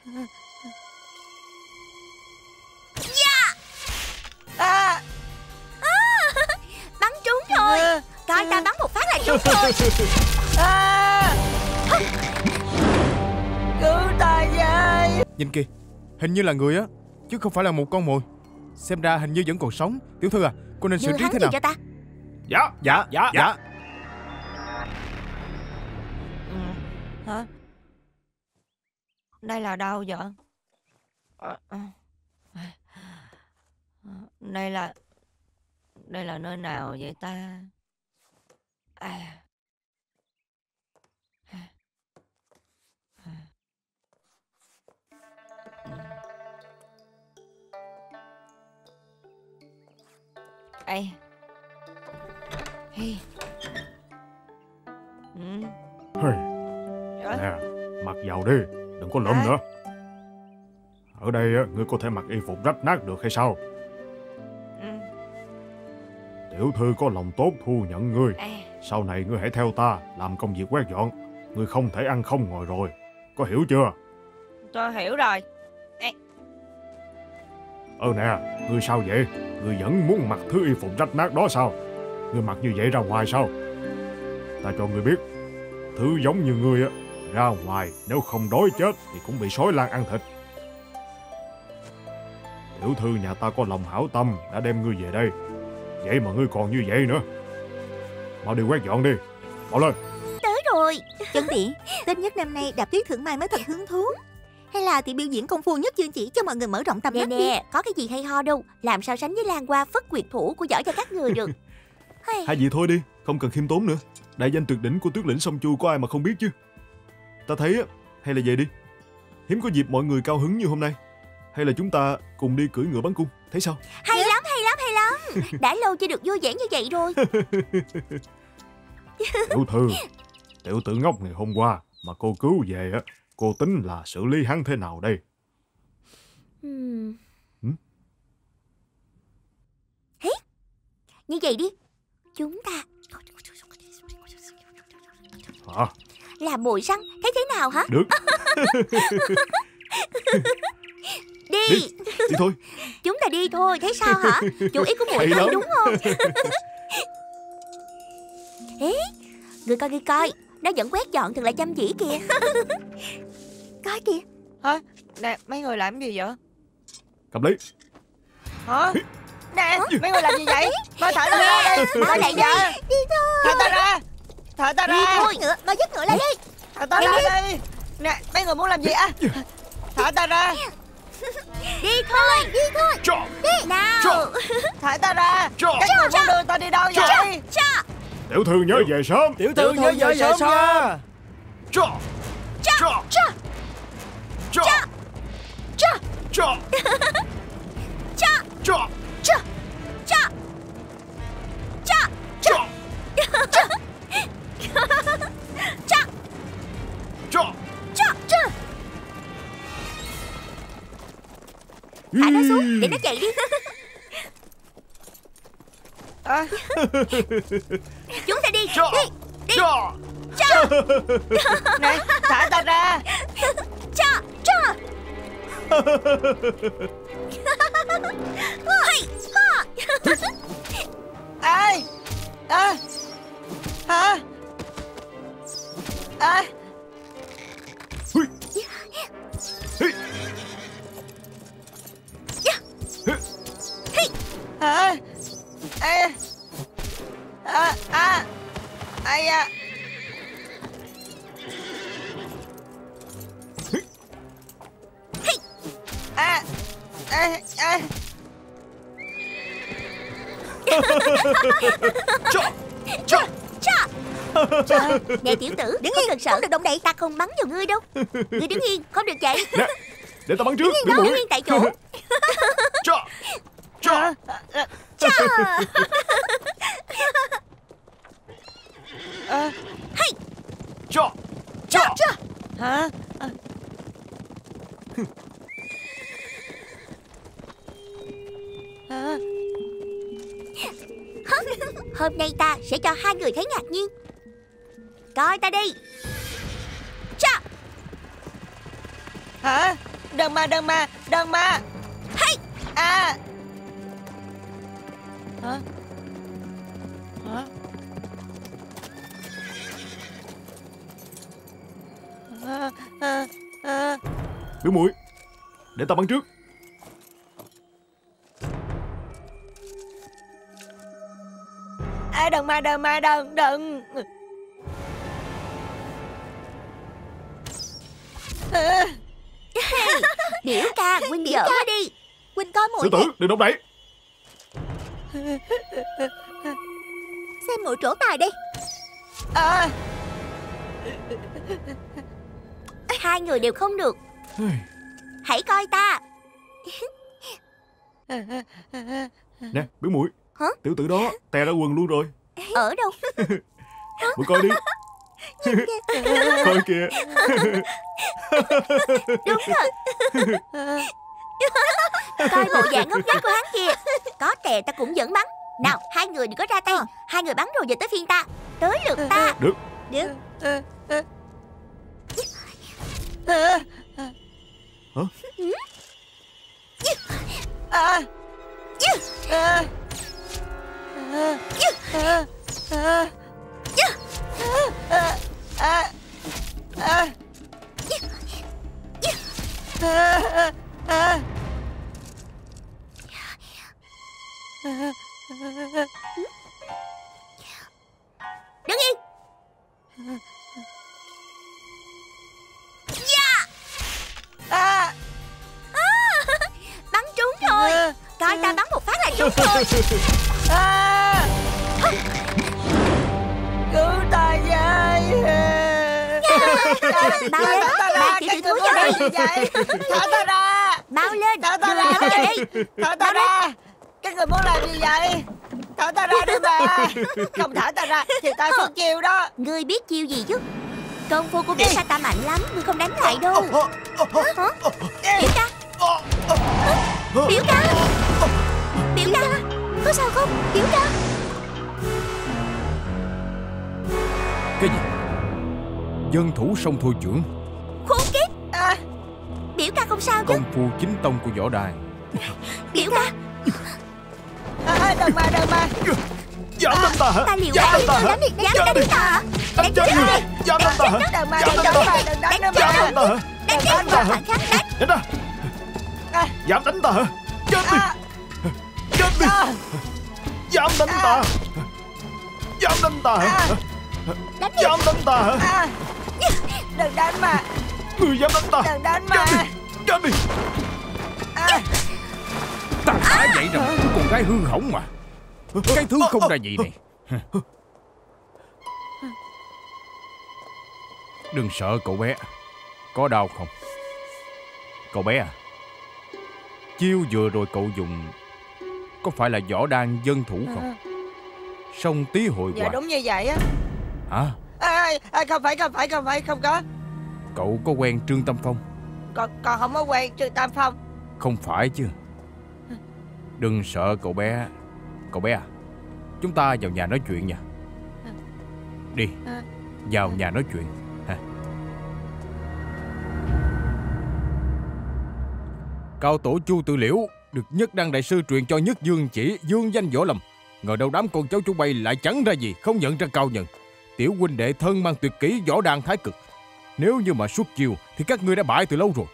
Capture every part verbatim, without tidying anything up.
Yeah. À. À. Bắn trúng rồi. À. Coi ta bắn một phát là trúng rồi. À. Cứu ta với. Nhìn kìa, hình như là người á, chứ không phải là một con mồi. Xem ra hình như vẫn còn sống. Tiểu thư à, cô nên xử trí thế nào? Cho ta. Dạ, dạ, dạ, dạ. Ừ. Hả? Đây là đâu vậy? À, à. Đây là... Đây là nơi nào vậy ta? À. Ê. Hey. Ừ. Hey. Nè, mặc vào đi, đừng có lụm à. nữa. Ở đây ngươi có thể mặc y phục rách nát được hay sao? Ừ. Tiểu thư có lòng tốt thu nhận ngươi. À. Sau này ngươi hãy theo ta làm công việc quét dọn. Ngươi không thể ăn không ngồi rồi. Có hiểu chưa? Tôi hiểu rồi. Ê. Ờ nè, ngươi sao vậy? Ngươi vẫn muốn mặc thứ y phục rách nát đó sao? Ngươi mặc như vậy ra ngoài sao? Ta cho ngươi biết, thứ giống như ngươi á, ra ngoài nếu không đói chết thì cũng bị sói lang ăn thịt. Tiểu thư nhà ta có lòng hảo tâm đã đem ngươi về đây, vậy mà ngươi còn như vậy nữa. Mau đi quét dọn đi, mau lên. Tới rồi. Chân tỷ, Tết nhất năm nay đạp tuyết thượng mai mới thật hứng thú. Hay là thì biểu diễn công phu nhất chương chỉ cho mọi người mở rộng tầm mắt. Nè nè, có cái gì hay ho đâu. Làm sao sánh với Lan Hoa phất quyệt thủ của giỏi cho các người được. Hai vị thôi đi, không cần khiêm tốn nữa. Đại danh tuyệt đỉnh của Tuyết Lĩnh Sông Chu có ai mà không biết chứ. Ta thấy á, hay là về đi. Hiếm có dịp mọi người cao hứng như hôm nay. Hay là chúng ta cùng đi cưỡi ngựa bắn cung, thấy sao? Hay yeah. lắm, hay lắm, hay lắm. Đã lâu chưa được vui vẻ như vậy rồi. Tiểu thư, tiểu tử ngốc ngày hôm qua mà cô cứu về á, cô tính là xử lý hắn thế nào đây? Hmm. Ừ? Hế, như vậy đi, chúng ta hả? làm mồi săn, thấy thế nào hả? Được. Đi. Đi, đi thôi. Chúng ta đi thôi, thấy sao hả? Chủ ý của muội hay đúng không? Ê, người coi, người coi, nó vẫn quét dọn thật là chăm chỉ kìa. Coi kìa. Hả? Nè, mấy người làm gì vậy? Cầm lấy. Hả? Nè, mấy người làm gì vậy? Thôi thả ta ra đi. Mau lại đi. Đi thôi. Thả ta ra. Thả ta ra. Đi thôi, ngựa, mau dứt ngựa lại đi. Thả ta ra đi. Nè, mấy người muốn làm gì á? Thả ta ra. Đi thôi, đi thôi. Cho. Đi. Nào. Cho. Thả ta ra. Cho. Các người muốn đưa ta đi đâu vậy? Cho. Tiểu thư nhớ về sớm. Tiểu thư nhớ về sớm nha. Cho. Cho. Cho. Cho. Cho. Cho. Cho. Cho. Cho. Cho. Cho. Cho. Cho. Cho. Cho. Cho. Cho. Thả nó xuống để nó chạy đi. À. Chúng ta đi. Cho. Đi. Đi. Cho. Cho. Này, thả ta ra. Cho. Cho. Hey. Ha. Ai? À. Hả? À. Hui. Hey. Hả? À. À. À. Ai à. À. À. À. Cho. Cho. Cho. Cho. Nè tiểu tử, đứng yên, không cần sợ, không được động đậy, ta không bắn vào ngươi đâu. Ngươi đứng yên, không được chạy. Nè, để ta bắn trước. Đứng yên đó, đứng yên tại chỗ. Cho. Cho. Cho. À. Hey. Cho. Cho. Cho. Hả? À. Hả? Hôm nay ta sẽ cho hai người thấy ngạc nhiên. Coi ta đi. Cho. Hả? Đừng mà, đừng mà, đừng mà. Hay. À. Hả? Hả? À, à, à. Biểu muội, để ta bắn trước. À, đừng mà, đừng mà, đừng, đừng. À. Biểu ca, Huynh giỡn nó đi. Huynh coi muội Sư tử, đừng động đậy. xem muội trổ tài đi. À. Hai người đều không được. Hãy coi ta. Nè, biểu muội. Hả? Tiểu tử đó tè ra quần luôn rồi. Ở đâu? Muội coi đi. Coi kìa. Đúng thật. Coi bộ dạng ngốc nghếch của hắn kìa. Có tè ta cũng vẫn bắn. Nào, hai người đừng có ra tay. Hai người bắn rồi giờ tới phiên ta. Tới lượt ta. Được. Được. Hả? À. À. À. À. À. À. À. À. Đứng yên. À. Bắn trúng rồi. Coi ta bắn một phát là trúng rồi. À. Cứu ta với. Mau lên, mang tiểu tử thú vào đây. Thả ta ra. Mau lên, Thả ta đưa ra. nó vào đây. Thả ta ra. Các người muốn làm gì vậy? Thả ta ra đi mà. Không thả ta ra thì ta xuống chiêu đó. Ngươi biết chiêu gì chứ? Công phu của biểu ca ta mạnh lắm. Ngươi không đánh lại đâu. Hả? Biểu ca. Biểu ca. Biểu ca. Có sao không? Biểu ca. Cái gì? Dân thủ sông Thôi Trưởng. Khốn kiếp. À. Biểu ca không sao chứ? Công phu chính tông của võ đài. Biểu ca. À, đừng mà, đừng mà. Dám đánh ta hả? Ta liều Dám mạng. đánh ta hả? Dám đánh ta hả? Đánh chết ngươi. Dám đánh ta hả? Đừng mà, Dám đừng đánh đánh ta mà, hả? đừng đánh nữa Dám mà. đánh ta hả? Đánh Dám đánh ta hả? đánh đánh. Đánh ta. À. Dám đánh ta hả? Chết đi. À. Chết đi. À. Dám đánh ta. Dám đánh ta hả? Đánh đi. Dám đánh ta hả? À. Đừng đánh mà. Ngươi dám đánh ta. Đừng đánh mà. Chết đi. Chết đi. À. Ta đã vậy rồi, con gái hư hỏng mà. Cái thứ không ra gì này. Đừng sợ cậu bé. Có đau không? Cậu bé à, chiêu vừa rồi cậu dùng có phải là võ đan dân thủ không? Song tí hội Dạ hòa. đúng như vậy á. Hả? À, à, không phải, không phải, không phải, không có. Cậu có quen Trương Tâm Phong? Còn, còn không có quen Trương Tam Phong. Không phải chứ. Đừng sợ cậu bé. Cậu bé à, chúng ta vào nhà nói chuyện nha. Đi, vào nhà nói chuyện ha. Cao tổ Chu Tự Liễu được Nhất Đăng đại sư truyền cho Nhất Dương chỉ dương danh võ lâm. Ngờ đâu đám con cháu chú bay lại chẳng ra gì, không nhận ra cao nhân. Tiểu huynh đệ thân mang tuyệt kỹ võ đan thái cực. Nếu như mà xuất chiêu thì các ngươi đã bại từ lâu rồi.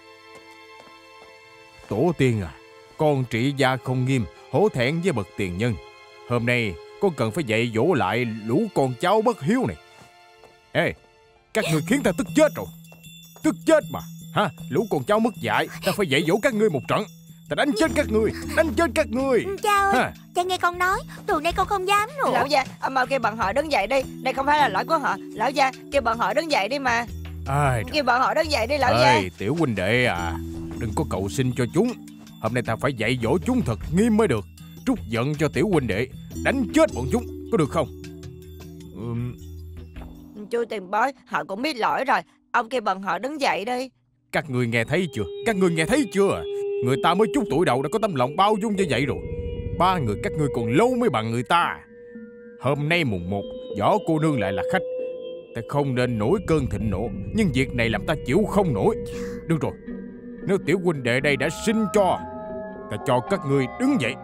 Tổ tiên à, con trị gia không nghiêm, hổ thẹn với bậc tiền nhân. Hôm nay con cần phải dạy dỗ lại lũ con cháu bất hiếu này. Ê, các ngươi khiến ta tức chết rồi. Tức chết mà. Ha, lũ con cháu mất dạy, ta phải dạy dỗ các ngươi một trận. Ta đánh chết các ngươi, đánh chết các ngươi. Cha ơi, Ha. cha nghe con nói. Từ nay con không dám nữa. Lão gia, ông mau kêu bọn họ đứng dậy đi. Đây không phải là lỗi của họ. Lão gia, kêu bọn họ đứng dậy đi mà. Ai, Kêu bọn họ đứng dậy đi lão gia. ê, tiểu huynh đệ à, đừng có cầu xin cho chúng. Hôm nay ta phải dạy dỗ chúng thật nghiêm mới được. Trút giận cho tiểu huynh đệ, đánh chết bọn chúng, có được không? Ừm, Chú tiền bói, họ cũng biết lỗi rồi. Ông kêu bọn họ đứng dậy đi. Các ngươi nghe thấy chưa? Các ngươi nghe thấy chưa? Người ta mới chút tuổi đầu đã có tấm lòng bao dung như vậy rồi. Ba người các ngươi còn lâu mới bằng người ta. Hôm nay mùng một, võ cô nương lại là khách. Ta không nên nổi cơn thịnh nộ, nhưng việc này làm ta chịu không nổi. Được rồi, Nếu tiểu huynh đệ đây đã sinh cho, ta cho các ngươi đứng dậy.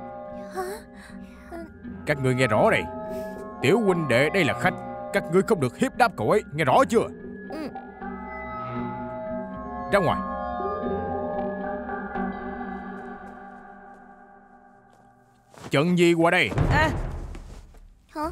Các ngươi nghe rõ đây. Tiểu huynh đệ đây là khách, các ngươi không được hiếp đáp cậu ấy, nghe rõ chưa? Ừ. Ra ngoài. Trận gì qua đây? À, Hả?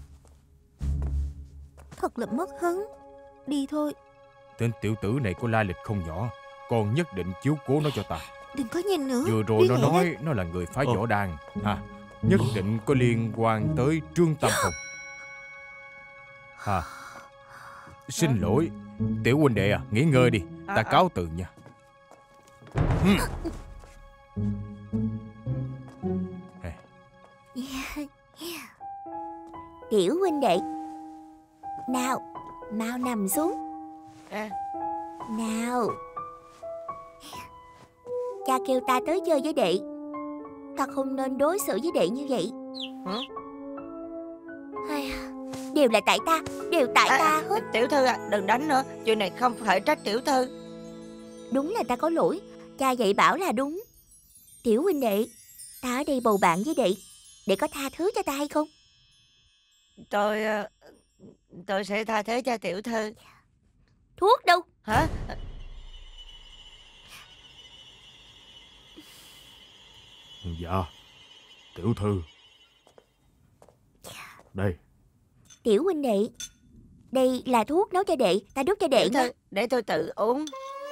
Thật là mất hứng. Đi thôi. Tên tiểu tử này có lai lịch không nhỏ, con nhất định chiếu cố nó cho ta. Đừng có nhìn nữa. Vừa rồi Đi nó lẹ nói lên. nó là người phá Ờ. võ đàn ha, nhất định có liên quan tới Trương Tam Phong. Ha. Xin lỗi, tiểu huynh đệ à, nghỉ ngơi đi, ta À, à. cáo từ nha. Hmm. Tiểu huynh đệ, nào, mau nằm xuống. à, Nào. Cha kêu ta tới chơi với đệ, ta không nên đối xử với đệ như vậy. Hả? Ai à, đều là tại ta, đều tại à, ta hết. Tiểu thư à, đừng đánh nữa. Chuyện này không phải trách tiểu thư. Đúng là ta có lỗi, cha dạy bảo là đúng. Tiểu huynh đệ, ta ở đây bầu bạn với đệ, đệ có tha thứ cho ta hay không? Tôi à, Tôi sẽ tha thứ cho tiểu thư. Thuốc đâu? Hả? Dạ, tiểu thư. Đây. Tiểu huynh đệ, đây là thuốc nấu cho đệ, ta đút cho đệ Tiểu nha. thư, để tôi tự uống.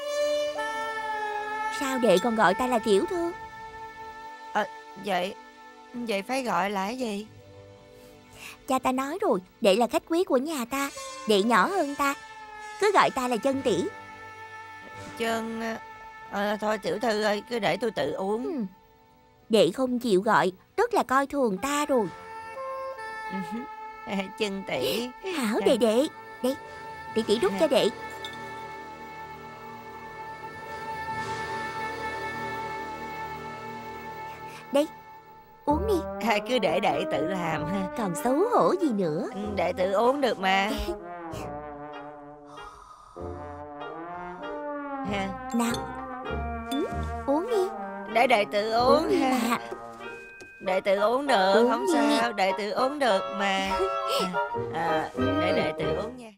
Sao đệ còn gọi ta là tiểu thư? Vậy Vậy phải gọi là cái gì? Cha ta nói rồi, đệ là khách quý của nhà ta, đệ nhỏ hơn ta, cứ gọi ta là chân tỷ. Chân à, à, thôi tiểu thư ơi, cứ để tôi tự uống. Ừ. Đệ không chịu gọi, rất là coi thường ta rồi. Chân tỷ. Hảo đệ đệ, đây, tỷ tỷ đút cho đệ. Đây, uống đi, À, cứ để đệ tự làm ha. còn xấu hổ gì nữa. Ừ, đệ tự uống được mà. Ha, Nào, ừ, uống đi. để đệ tự uống đi ha. mà. Đệ tự uống được, Uống không đi. sao, đệ tự uống được mà. À, để đệ tự uống nha.